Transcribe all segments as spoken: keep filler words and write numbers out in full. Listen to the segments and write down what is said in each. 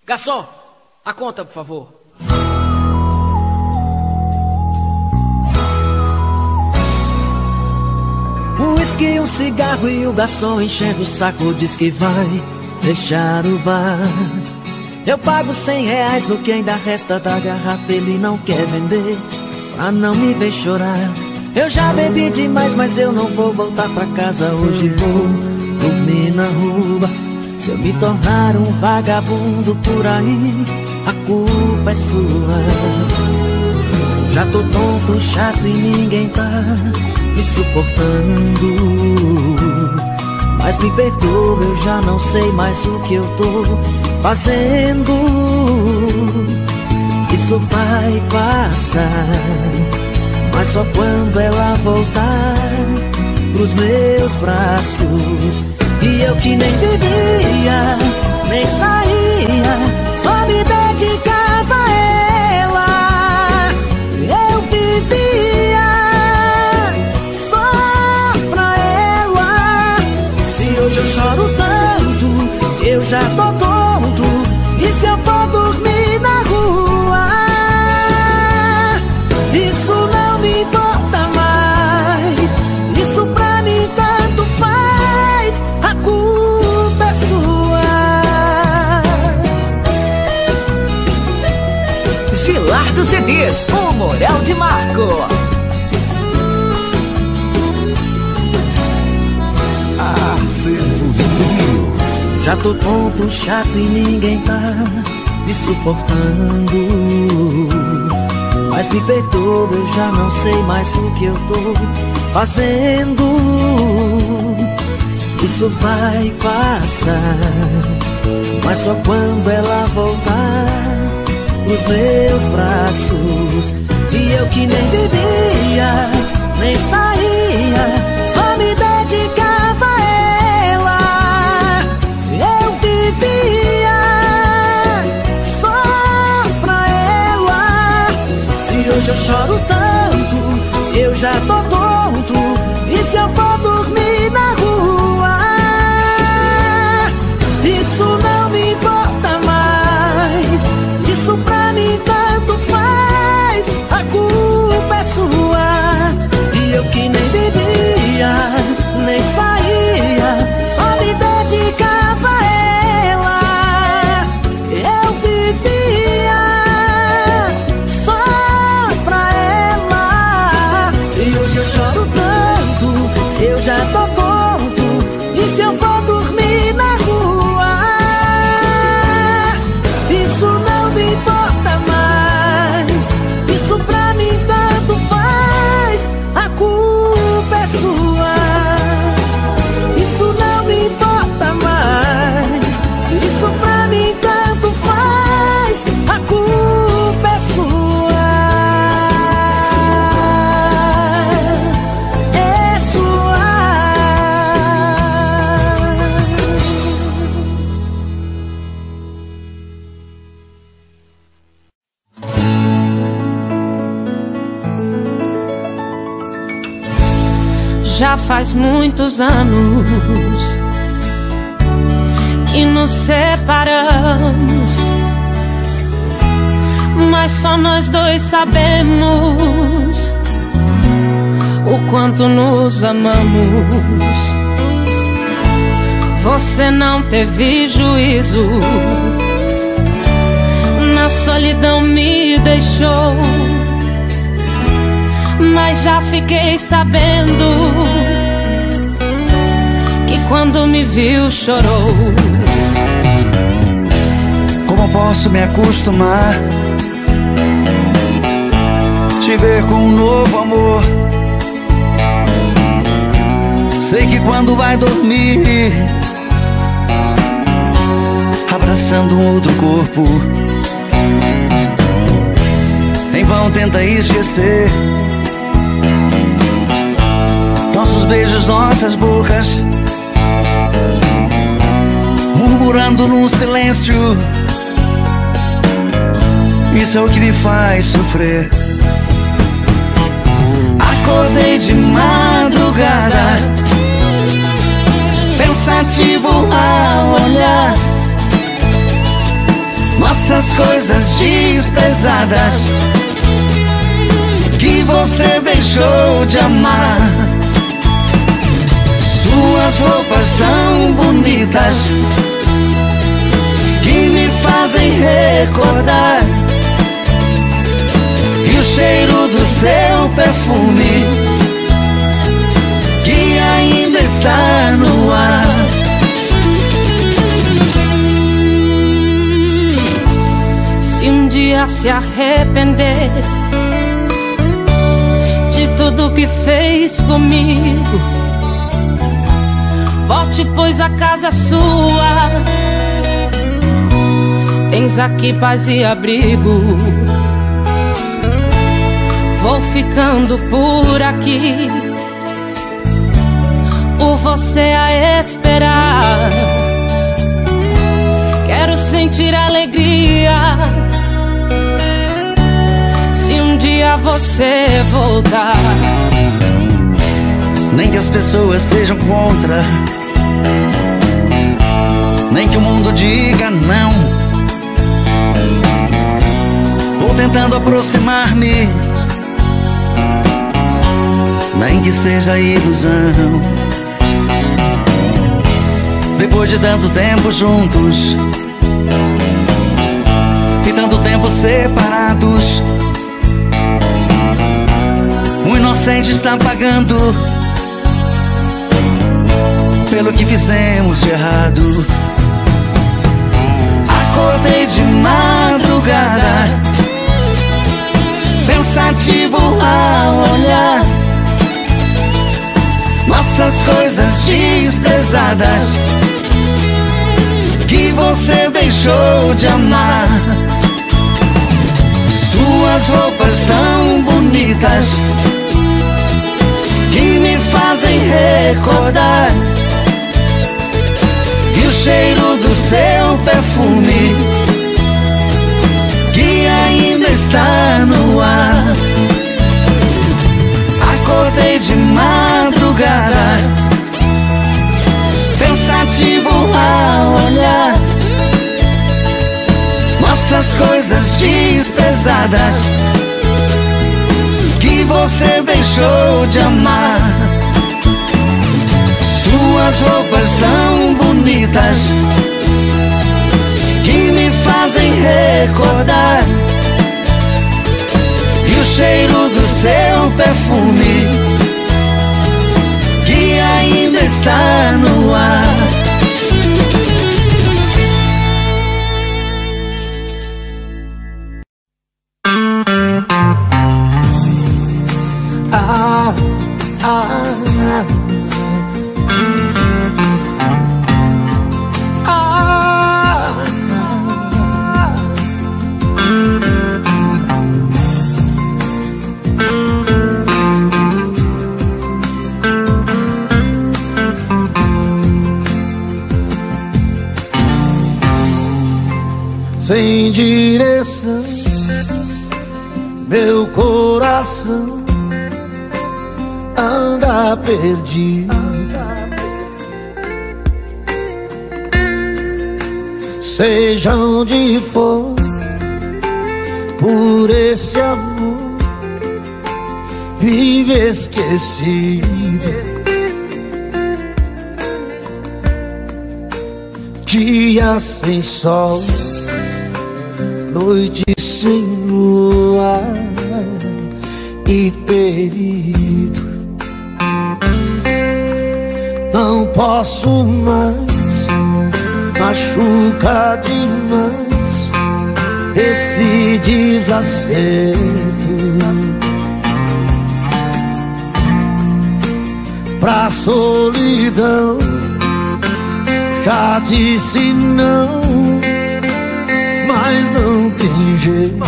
Garçom, a conta, por favor. Um whisky, um cigarro e o garçom enchendo o saco diz que vai fechar o bar. Eu pago cem reais no que ainda resta da garrafa, ele não quer vender pra não me ver chorar. Eu já bebi demais, mas eu não vou voltar pra casa hoje, vou dormir na rua. Se eu me tornar um vagabundo por aí, a culpa é sua. Já tô tonto, chato e ninguém tá me suportando. Mas me perdoa, eu já não sei mais o que eu tô fazendo. Isso vai passar, mas só quando ela voltar pros meus braços. E eu que nem bebia, nem saía, só me dedicava a ela. Eu vivia só pra ela. Se hoje eu choro tanto, se eu já tô tonto, e se eu for dormir na rua, isso não me importa mais. Isso pra mim tanto faz, a culpa é sua. Gilardo C Ds, o Moral de Marco. Já tô tonto, chato e ninguém tá me suportando. Mas me perdoa, eu já não sei mais o que eu tô fazendo. Isso vai passar, mas só quando ela voltar pros meus braços. E eu que nem bebia, nem saía, só me dedicava a ela. Eu vivia só pra ela. Se hoje eu choro tanto, se eu já tô tonto, e se eu for dormir na rua, isso não me importa mais. Isso pra mim tanto faz, a culpa é sua. E eu que nem bebia, nem saía, só me dedicava a ela. Eu vivia só pra ela. Se hoje eu choro tanto, se eu já tô tonto, e se eu for dormir na rua, isso não me importa mais. Isso pra mim tanto faz, a culpa é sua. Isso não me importa mais. Isso pra mim tanto faz, a culpa é sua. É sua. Já faz muitos anos que nos separamos, mas só nós dois sabemos o quanto nos amamos. Você não teve juízo, na solidão me deixou, mas já fiquei sabendo que quando me viu chorou. Como posso me acostumar, te ver com um novo amor? Sei que quando vai dormir, abraçando um outro corpo, em vão tenta esquecer nossos beijos, nossas bocas, murmurando no silêncio. Isso é o que me faz sofrer. Acordei de madrugada, pensativo ao olhar nossas coisas desprezadas que você deixou de amar. Suas roupas tão bonitas que me fazem recordar, e o cheiro do seu perfume que ainda está no ar. Se um dia se arrepender de tudo que fez comigo, volte, pois a casa é sua. Tens aqui paz e abrigo. Vou ficando por aqui, por você a esperar. Quero sentir alegria se um dia você voltar. Nem que as pessoas sejam contra, nem que o mundo diga não. Vou tentando aproximar-me, nem que seja ilusão. Depois de tanto tempo juntos e tanto tempo separados, o inocente está pagando pelo que fizemos de errado. Acordei de madrugada, pensativo ao olhar nossas coisas desprezadas que você deixou de amar. Suas roupas tão bonitas que me fazem recordar, e o cheiro do seu perfume que ainda está no ar. Acordei de madrugada, pensativo ao olhar nossas coisas desprezadas que você deixou de amar. Suas roupas tão bonitas que me fazem recordar, e o cheiro do seu perfume que ainda está no ar. Ah, ah, ah. Sem direção, meu coração anda perdido. Seja onde for, por esse amor vive esquecido. Dia sem sol, noite sem lua e ferido. Não posso mais, machuca demais esse desacerto. Pra solidão já disse não, mas não tem jeito.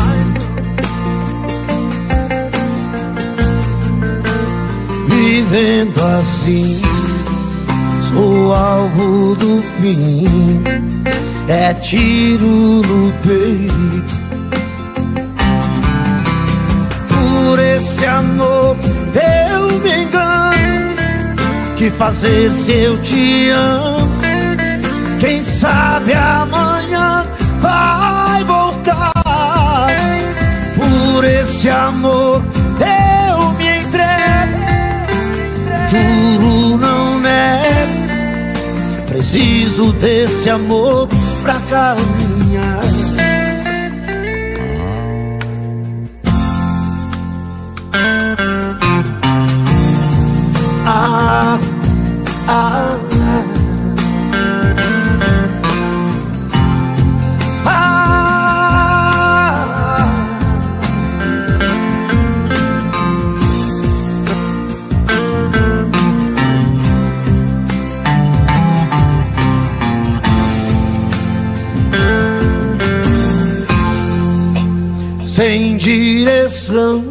Vivendo assim, sou alvo do fim, é tiro no peito. Por esse amor eu me engano, que fazer se eu te amo? Quem sabe amanhã vai voltar. esse amor eu me entrego, juro não nego. Preciso desse amor pra caminhar. Ah, ah, ah. Sem direção,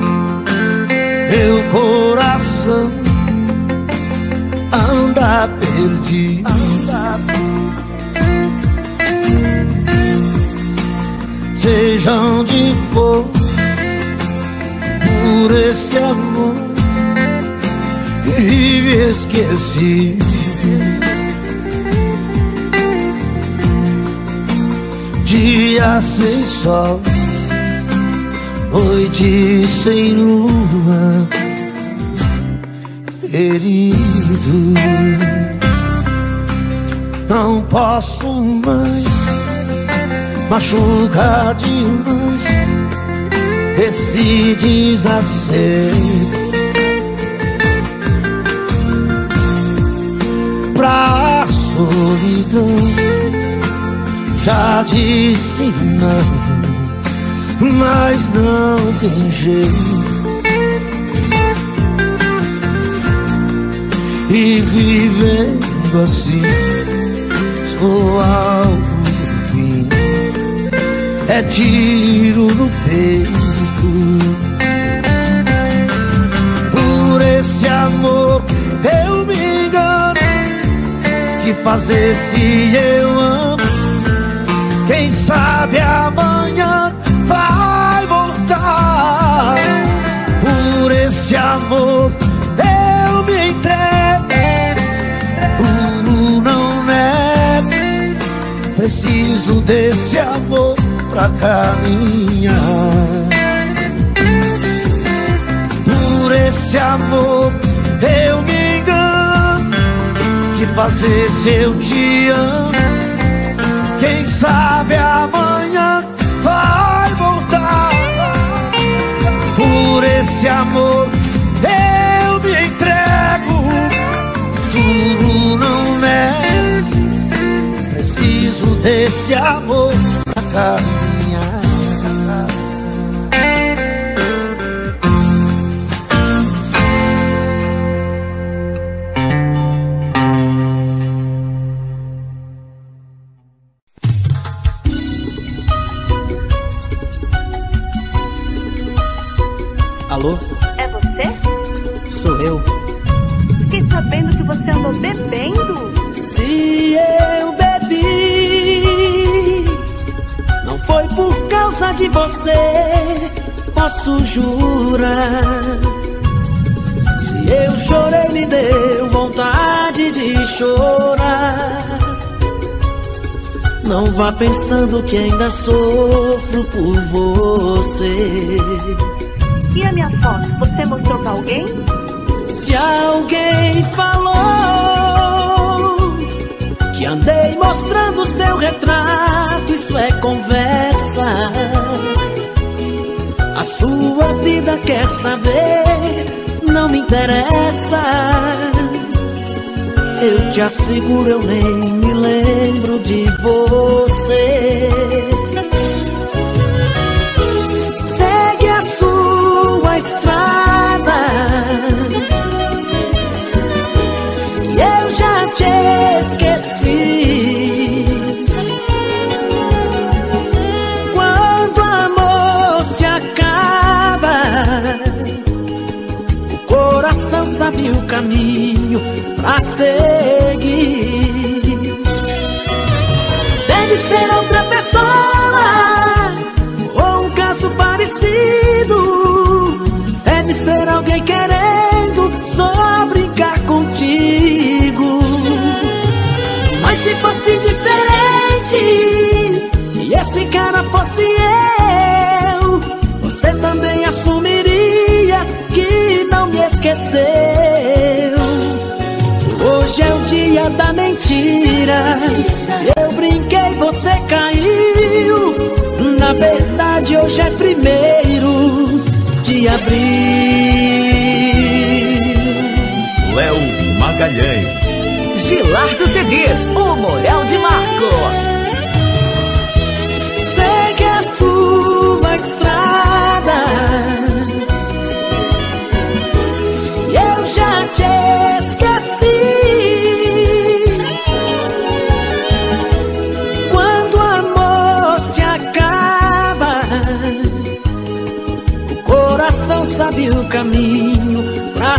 meu coração anda perdido. Seja onde for, por esse amor vive esquecido. Dia sem sol, noite sem lua, ferido. Não posso mais machucar demais esse desacego. Pra solidão já disse não, mas não tem jeito. E vivendo assim, sou algo do fim, é tiro no peito. Por esse amor eu me engano, que fazer se eu amo? Quem sabe amanhã vai voltar. Por esse amor eu me entrego, juro não nego. Preciso desse amor pra caminhar. Por esse amor eu me engano, que fazer se eu te amo? Quem sabe amanhã vai voltar. Por esse amor eu me entrego, juro não nego. Preciso desse amor pra caminhar. Alô? É você? Sou eu. Fiquei sabendo que você andou bebendo. Se eu bebi, não foi por causa de você, posso jurar. Se eu chorei, me deu vontade de chorar. Não vá pensando que ainda sofro por você. E a minha foto, você mostrou pra alguém? Se alguém falou que andei mostrando seu retrato, isso é conversa. A sua vida quer saber, não me interessa. Eu te asseguro, eu nem me lembro de você. Segue a sua estrada, que eu já te esqueci. Quando o amor se acaba, o coração sabe o caminho pra seguir. Deve ser outra pessoa, ou um caso parecido. Deve ser alguém querendo só brincar contigo. Mas se fosse diferente, e esse cara fosse eu, você também assumiria que não me esqueceu. Hoje é o dia da mentira. Eu brinquei, você caiu. Na verdade hoje é primeiro de abril. Léo Magalhães. Gilardo C Ds, o Moral de Marco. Segue a sua estrada, eu já te esqueci. Quando o amor se acaba, o coração sabe o caminho pra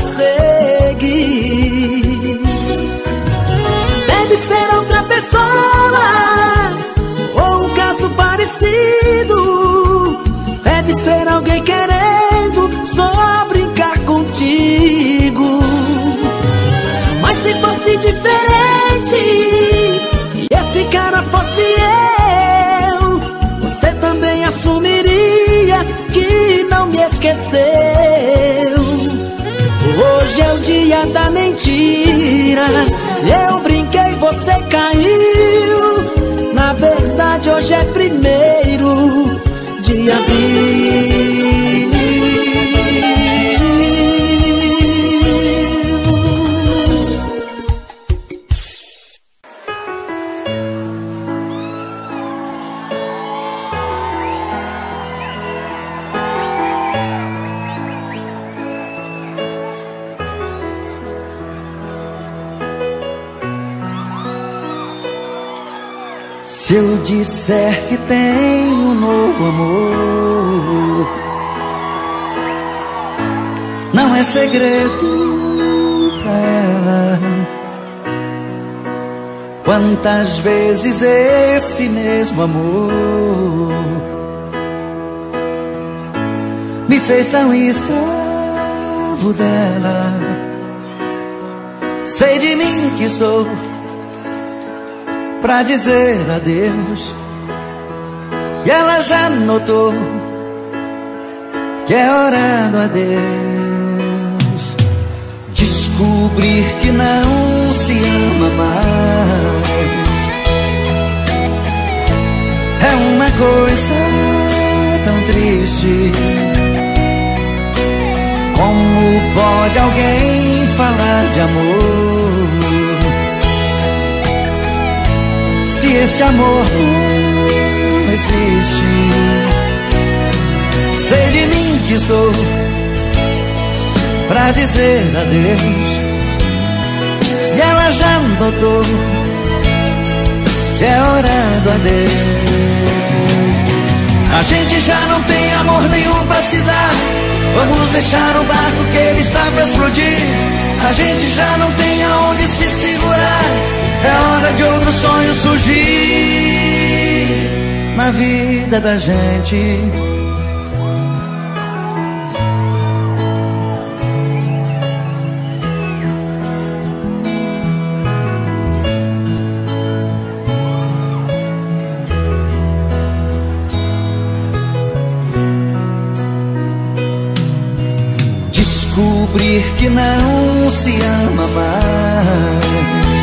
seguir. Deve ser outra pessoa, ou um caso parecido. Deve ser alguém querendo só brincar contigo. Mas se fosse diferente e esse cara fosse eu, você também assumiria que não me esqueceu. Hoje é o dia da mentira. Eu brinquei, você caiu. Na verdade hoje é primeiro de abril. Se eu disser que tenho um novo amor, não é segredo pra ela. Quantas vezes esse mesmo amor me fez tão escravo dela. Sei de mim que estou pra dizer adeus, e ela já notou que é hora do adeus. Descobrir que não se ama mais é uma coisa tão triste. Como pode alguém falar de amor se esse amor não existe? Sei de mim que estou pra dizer adeus, e ela já notou que é hora do adeus. A gente já não tem amor nenhum pra se dar. Vamos deixar o barco que ele está pra explodir. A gente já não tem aonde se segurar. É hora de outro sonho surgir na vida da gente. Descobrir que não se ama mais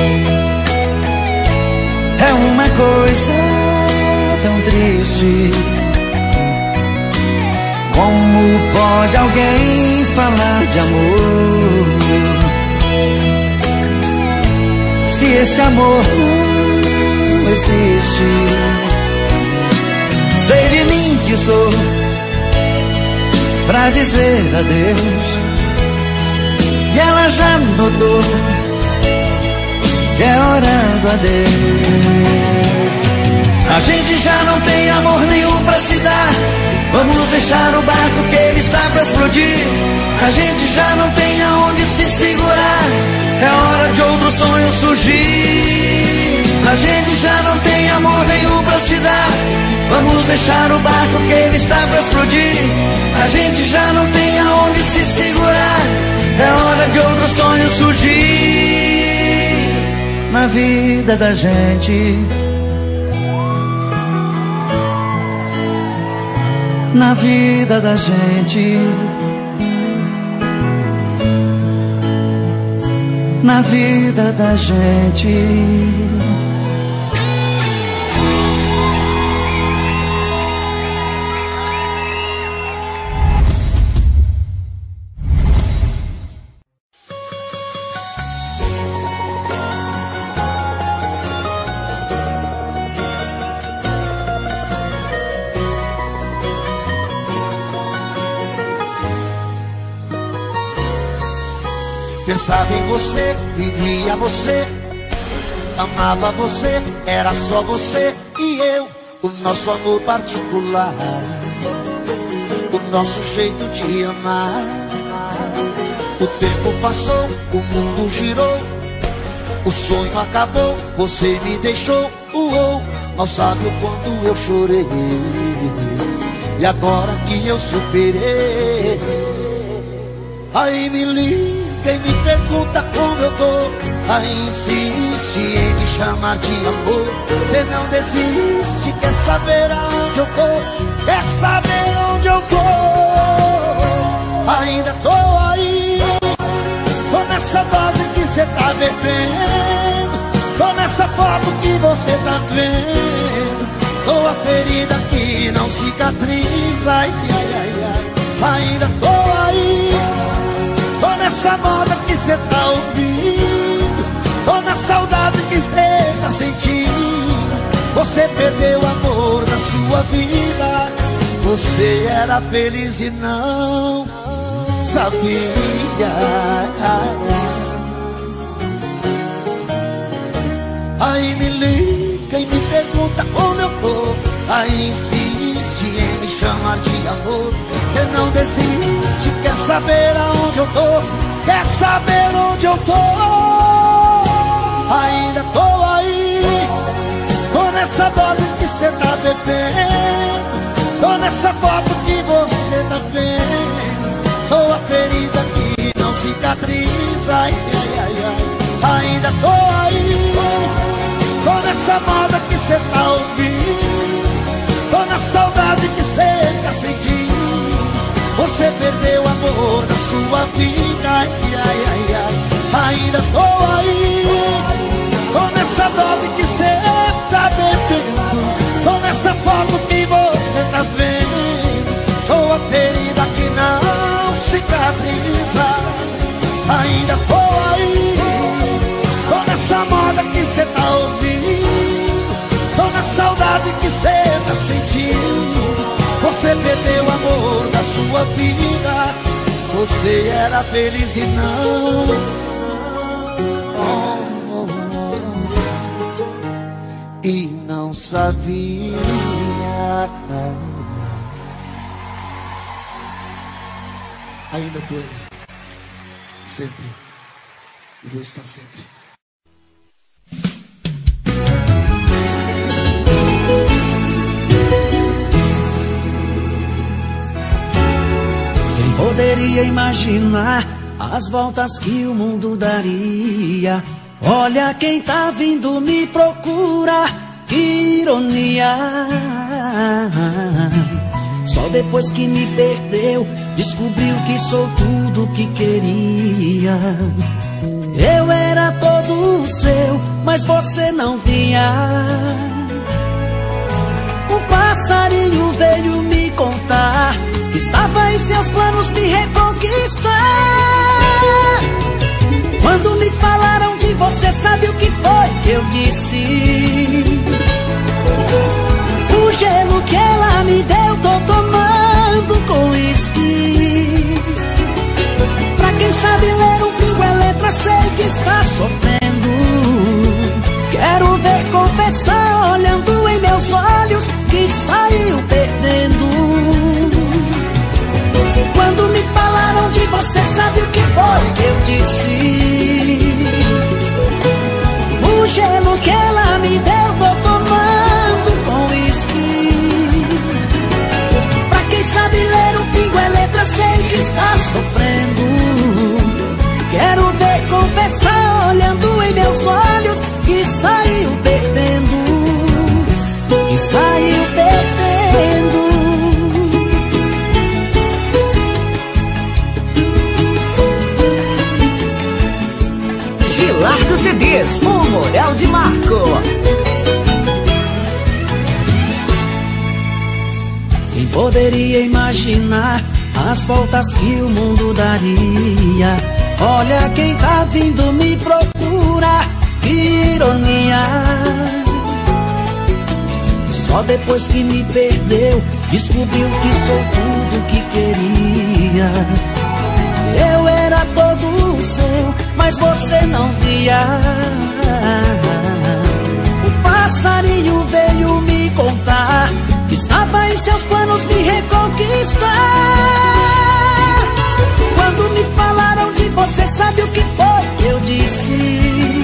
é uma coisa tão triste. Como pode alguém falar de amor se esse amor não existe? Sei de mim que estou pra dizer adeus, e ela já notou que é hora do adeus. A gente já não tem amor nenhum pra se dar. Vamos deixar o barco que ele está pra explodir. A gente já não tem aonde se segurar. É hora de outro sonho surgir. A gente já não tem amor nenhum pra se dar. Vamos deixar o barco que ele está pra explodir. A gente já não tem aonde se segurar. É hora de outro sonho surgir na vida da gente. na vida da gente, na vida da gente. Pensava em você, vivia você, amava você, era só você e eu. O nosso amor particular, o nosso jeito de amar. O tempo passou, o mundo girou, o sonho acabou, você me deixou. Uou, mal sabe o quanto eu chorei, e agora que eu superei, aí me liga quem me pergunta como eu tô, aí insiste em me chamar de amor. Cê não desiste, quer saber aonde eu tô, quer saber onde eu tô. Ainda tô aí, tô nessa dose que cê tá bebendo, tô nessa foto que você tá vendo, tô a ferida que não cicatriza. Ai, ai, ai, ai. Ainda tô aí, tô nessa moda que cê tá ouvindo, tô na saudade que cê tá sentindo. Você perdeu o amor da sua vida, você era feliz e não sabia. Aí me liga e me pergunta como eu tô, aí insiste em me chamar de amor. Você não desiste, quer saber aonde eu tô, quer saber onde eu tô. Ainda tô aí, tô nessa dose que cê tá bebendo, tô nessa foto que você tá vendo, sou a ferida que não cicatriza. Ai, ai, ai, ai. Ainda tô aí, tô nessa moda que cê tá ouvindo, tô na saudade que cê tá sentindo. Você perdeu o amor da sua vida. Ai, ai, ai, ai. Ainda tô aí, tô nessa dose que cê tá bebendo, tô nessa foto que você tá vendo, sou a ferida que não cicatriza. Ainda tô aí, tô nessa moda que cê tá ouvindo, tô na saudade que cê tá sentindo. Você perdeu o amor da sua vida, você era feliz e não oh, oh, oh, e não sabia. Ainda tô aí, sempre, e vou estar sempre. Poderia imaginar as voltas que o mundo daria. Olha quem tá vindo me procurar, que ironia. Só depois que me perdeu, descobriu que sou tudo que queria. Eu era todo seu, mas você não via. Um passarinho veio me contar que estava em seus planos me reconquistar. Quando me falaram de você, sabe o que foi que eu disse? O gelo que ela me deu, tô tomando com uísque. Pra quem sabe ler um pingo é letra, sei que está sofrendo. Quero ver confessar, olhando em meus olhos, que saiu perdendo. Quando me falaram de você, sabe o que foi que eu disse? O gelo que ela me deu, tô tomando com uísque. Pra quem sabe ler um pingo é letra, sei que está sofrendo. Quero ver confessar, olhando em meus olhos, que saiu perdendo, que saiu perdendo. Quem poderia imaginar as voltas que o mundo daria? Olha quem tá vindo me procurar, que ironia. Só depois que me perdeu, descobriu que sou tudo que queria. Eu era todo seu, mas você não via. O passarinho veio me contar que estava em seus planos me reconquistar. Quando me falaram de você, sabe o que foi que eu disse?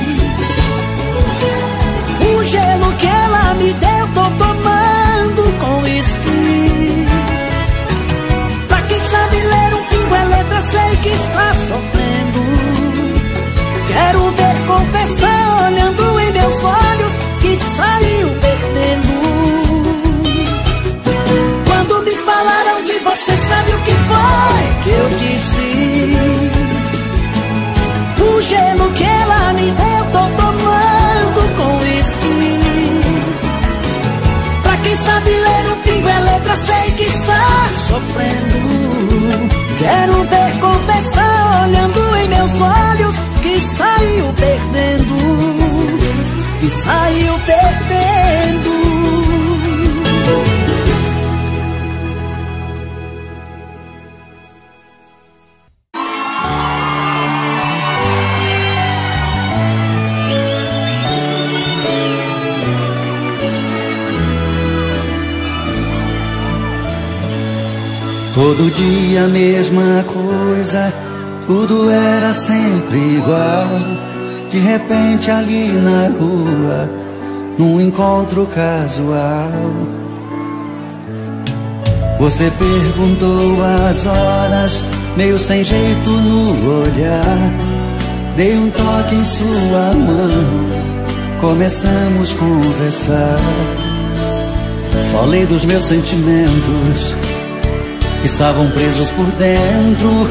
O gelo que ela me deu, tô tomando com uísque. Pra quem sabe ler um pingo é letra, sei que está sofrendo. Quero ver confessar olhando em meus olhos que saiu perdendo. Quando me falaram de você, sabe o que foi que eu disse? O gelo que ela me deu, tô tomando com uísque. Pra quem sabe ler um pingo é letra, sei que está sofrendo. Quero ver confessar olhando em meus olhos que saiu perdendo, que saiu perdendo. Todo dia a mesma coisa, tudo era sempre igual. De repente ali na rua, num encontro casual, você perguntou as horas, meio sem jeito no olhar. Dei um toque em sua mão, começamos a conversar. Falei dos meus sentimentos que estavam presos por dentro.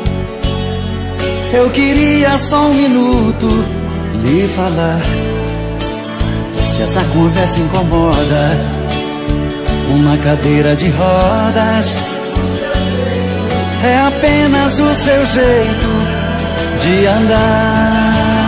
Eu queria só um minuto lhe falar. Se essa conversa incomoda, uma cadeira de rodas é apenas o seu jeito de andar.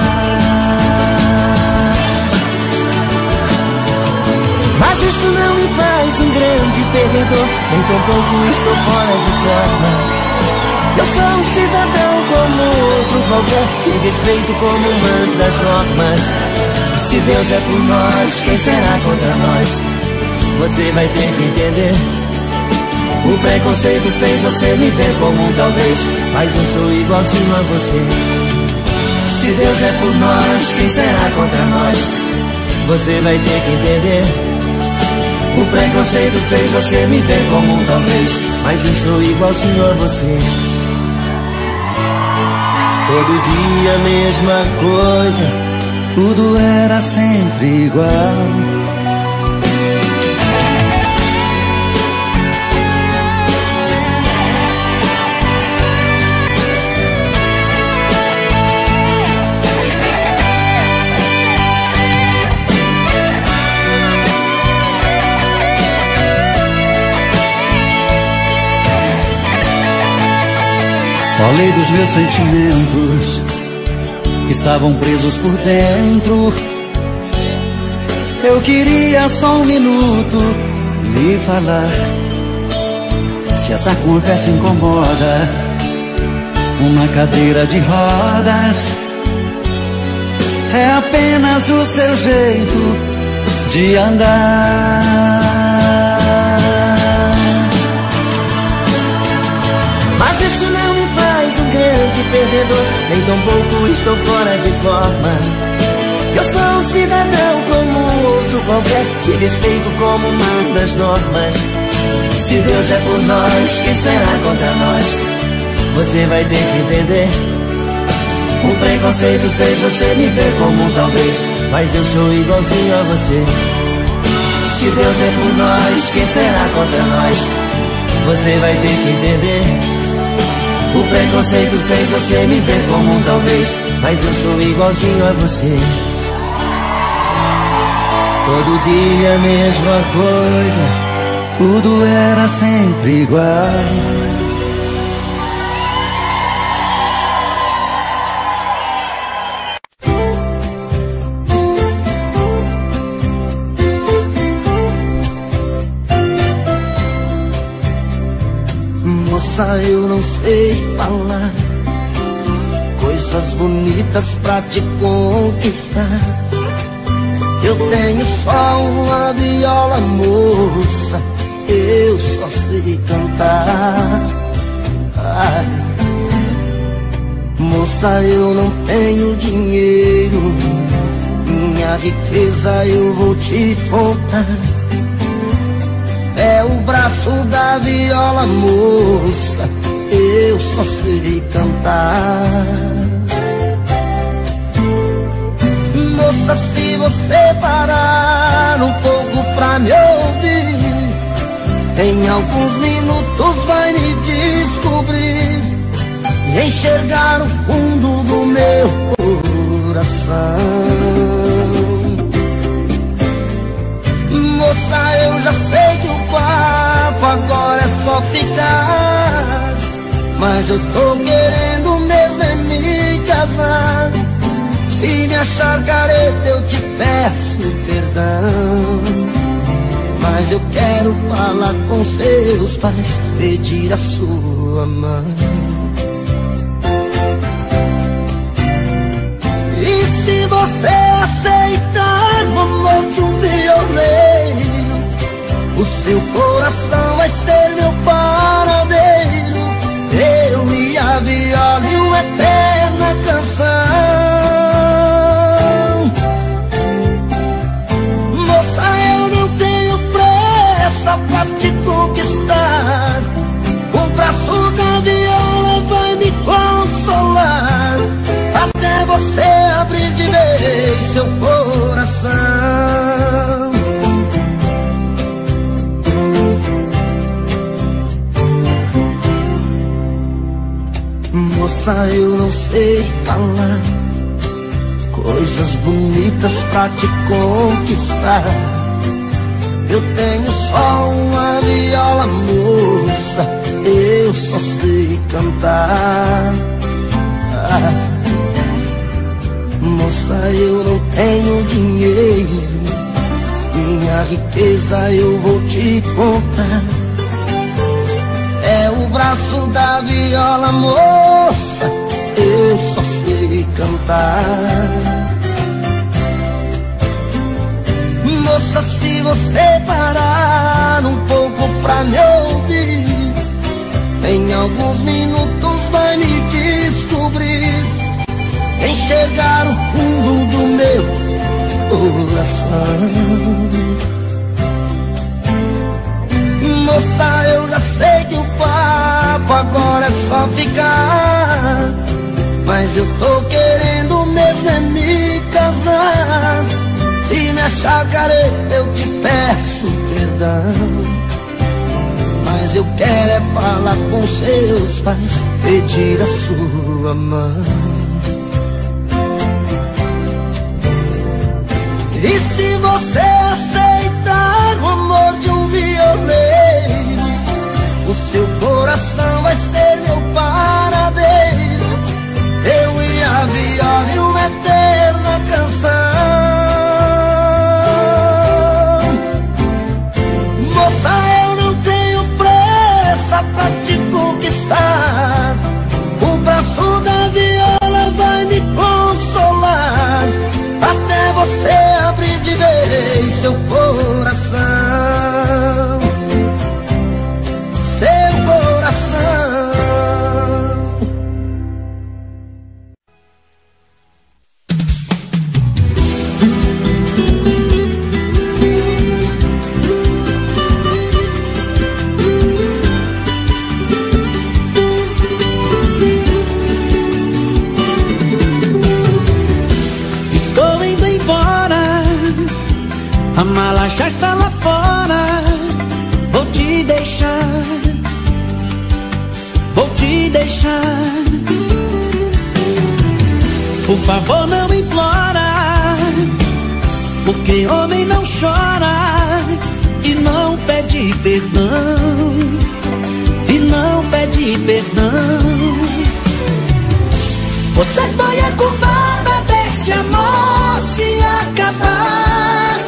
Mas isso não me faz um grande perdedor, nem tampouco estou fora de forma. Eu sou um cidadão como outro qualquer, te respeito como manda das normas. Se Deus é por nós, quem será contra nós? Você vai ter que entender. O preconceito fez você me ver como um talvez, mas eu sou igualzinho a você. Se Deus é por nós, quem será contra nós? Você vai ter que entender. O preconceito fez você me ver como um talvez, mas eu sou igualzinho a você. Todo dia a mesma coisa, tudo era sempre igual. Falei dos meus sentimentos que estavam presos por dentro. Eu queria só um minuto lhe falar. Se essa conversa incomoda, uma cadeira de rodas é apenas o seu jeito de andar. Mas isso não me faz um grande perdedor, nem tampouco estou fora de forma. Eu sou um cidadão como outro qualquer, te respeito como manda as normas. Se Deus é por nós, quem será contra nós? Você vai ter que entender. O preconceito fez você me ver como um talvez, mas eu sou igualzinho a você. Se Deus é por nós, quem será contra nós? Você vai ter que entender. O preconceito fez você me ver como um talvez, mas eu sou igualzinho a você. Todo dia a mesma coisa, tudo era sempre igual. Moça, eu não sei falar coisas bonitas pra te conquistar. Eu tenho só uma viola, moça, eu só sei cantar. Ai, moça, eu não tenho dinheiro, minha riqueza eu vou te contar. É o braço da viola, moça, eu só sei cantar. Moça, se você parar um pouco pra me ouvir, em alguns minutos vai me descobrir e enxergar o fundo do meu coração. Moça, eu já sei que o papo agora é só ficar, mas eu tô querendo mesmo é me casar. Se me achar careta eu te peço perdão, mas eu quero falar com seus pais, pedir a sua mão. E se você aceitar o amor de um violeiro, o seu coração vai ser meu paradeiro, eu e a viola e uma eterna canção. Moça, eu não tenho pressa pra te conquistar, o braço da viola vai me consolar, até você abrir de vez seu coração. Moça, eu não sei falar coisas bonitas pra te conquistar. Eu tenho só uma viola, moça, eu só sei cantar. Ah, moça, eu não tenho dinheiro, minha riqueza eu vou te contar. É o braço da viola, moça, eu só sei cantar. Moça, se você parar um pouco pra me ouvir, em alguns minutos vai me descobrir, enxergar o fundo do meu coração. Moça, eu já sei que o papo agora é só ficar, mas eu tô querendo mesmo é me casar. Se me achar careta eu te peço perdão, mas eu quero é falar com seus pais, pedir a sua mão. E se você aceitar o amor de um violeiro, o seu coração vai ser meu paradeiro, eu e a viola e uma eterna canção. Moça, eu não tenho pressa pra te conquistar, o braço da viola vai me consolar, até você abrir de vez seu coração. Seu coração. Estou indo embora, a mala já está lá fora. Vou te deixar, vou te deixar. Por favor, não implora, porque homem não chora e não pede pede perdão, e não pede perdão. Você foi a culpada desse amor se acabar.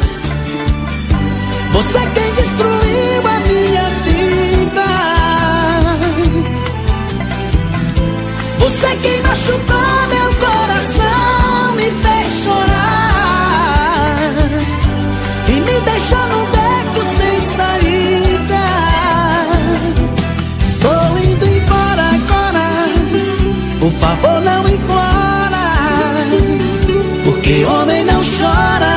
Você quem destruiu a minha vida. Você quem machucou meu coração, me fez chorar e me deixou num beco sem saída. Estou indo embora agora, por favor não implora, porque homem não chora.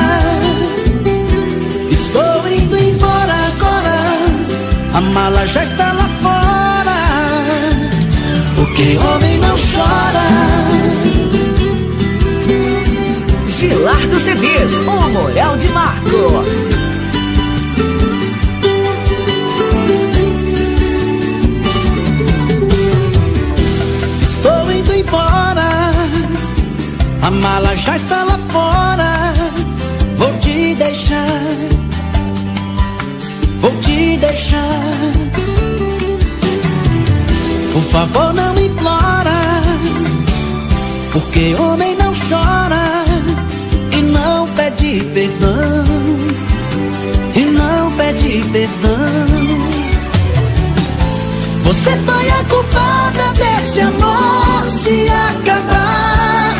Estou indo embora agora, a mala já está lá fora, porque homem não chora. Gilardo C Ds, o Moral de Marco. Estou indo embora, a mala já está lá fora. Vou te deixar, vou te deixar. Por favor não implora, porque homem não chora. E não pede perdão, e não pede perdão. Você foi a culpada desse amor se acabar.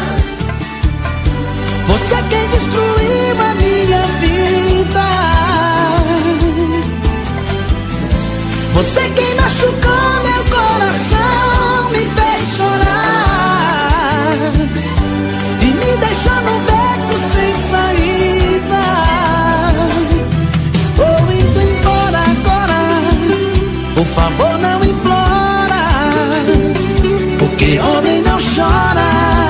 Você quem destruiu a minha vida. Você quem machucou meu coração, me fez chorar e me deixou num beco sem saída. Estou indo embora agora, por favor não implora, porque homem não chora.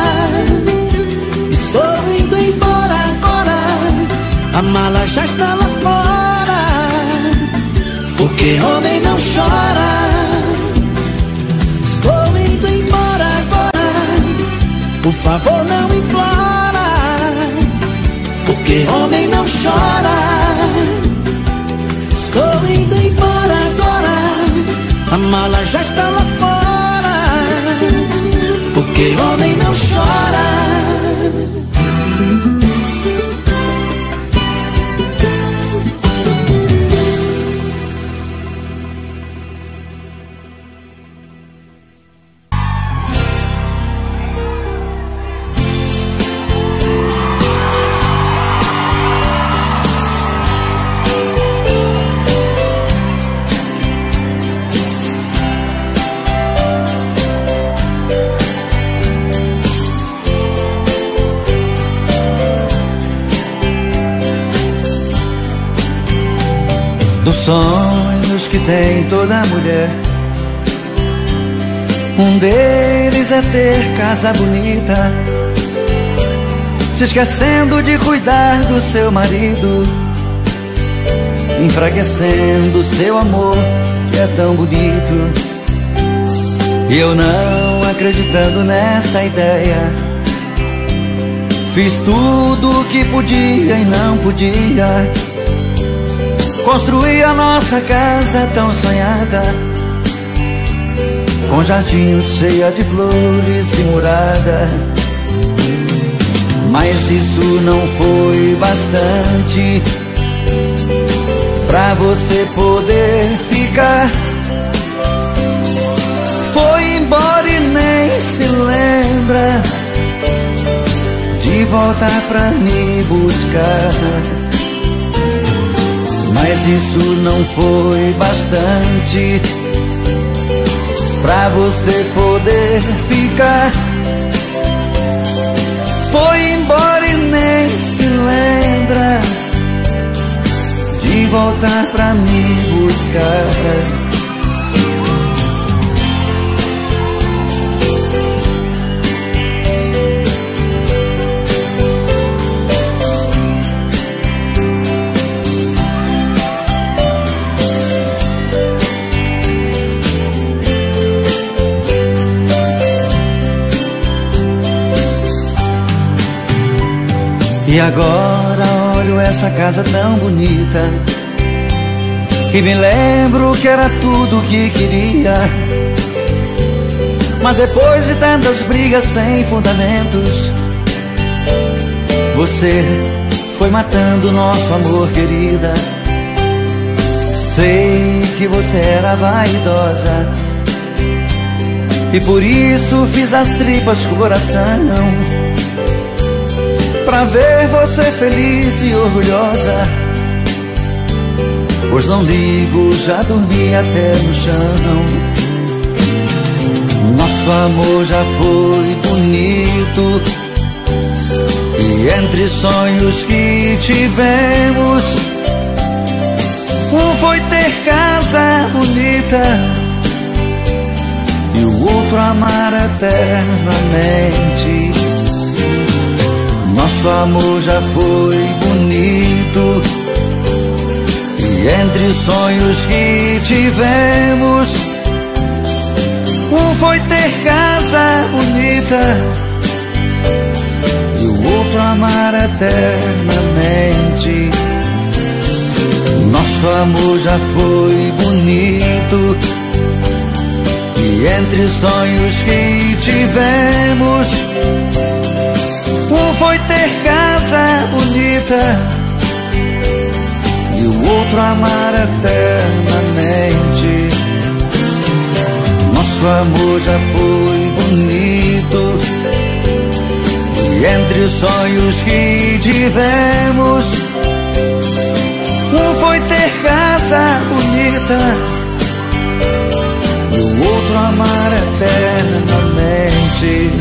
Estou indo embora agora, a mala já está lá fora, porque homem não chora. Estou indo embora agora, por favor não implora, porque homem não chora. Estou indo embora agora, a mala já está lá fora, porque homem não chora. Dos sonhos que tem toda mulher, um deles é ter casa bonita, se esquecendo de cuidar do seu marido, enfraquecendo seu amor que é tão bonito. E eu não acreditando nesta ideia, fiz tudo o que podia e não podia, construí a nossa casa tão sonhada, com jardim cheia de flores e morada. Mas isso não foi bastante pra você poder ficar. Foi embora e nem se lembra de voltar pra me buscar. Mas isso não foi bastante pra você poder ficar. Foi embora e nem se lembra de voltar pra me buscar. E agora olho essa casa tão bonita, E me lembro que era tudo que queria. Mas depois de tantas brigas sem fundamentos, você foi matando nosso amor, querida. Sei que você era vaidosa e por isso fiz das tripas coração, pra ver você feliz e orgulhosa. Pois não ligo, já dormi até no chão. Nosso amor já foi bonito, e entre sonhos que tivemos, um foi ter casa bonita e o outro amar eternamente. Nosso amor já foi bonito, e entre sonhos que tivemos, um foi ter casa bonita e o outro amar eternamente. Nosso amor já foi bonito, e entre sonhos que tivemos, um foi ter casa bonita e o outro amar eternamente. Nosso amor já foi bonito, e entre sonhos que tivemos, um foi ter casa bonita e o outro amar eternamente.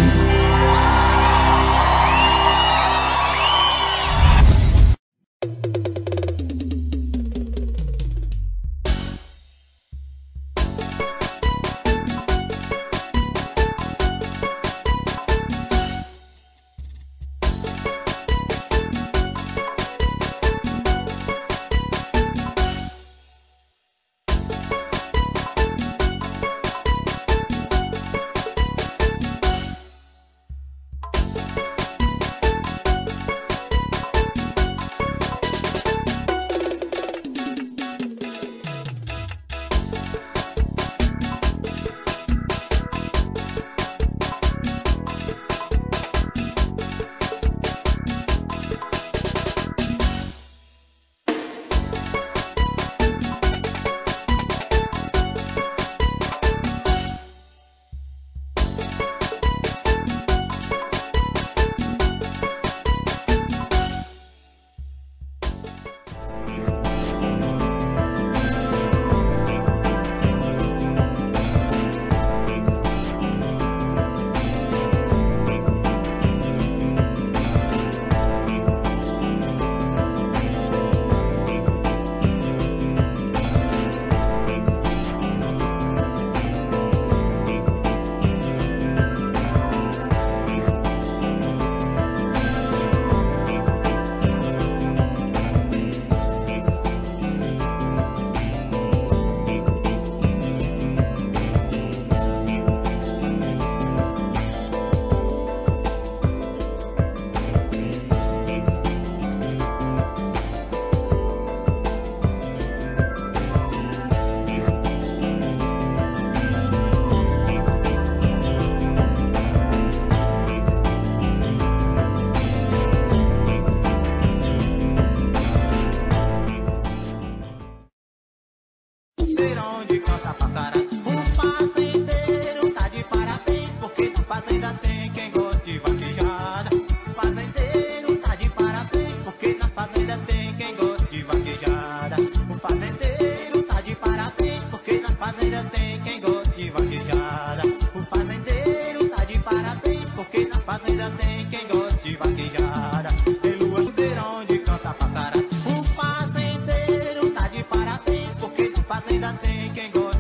Ainda tem quem gosta.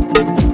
Tchau.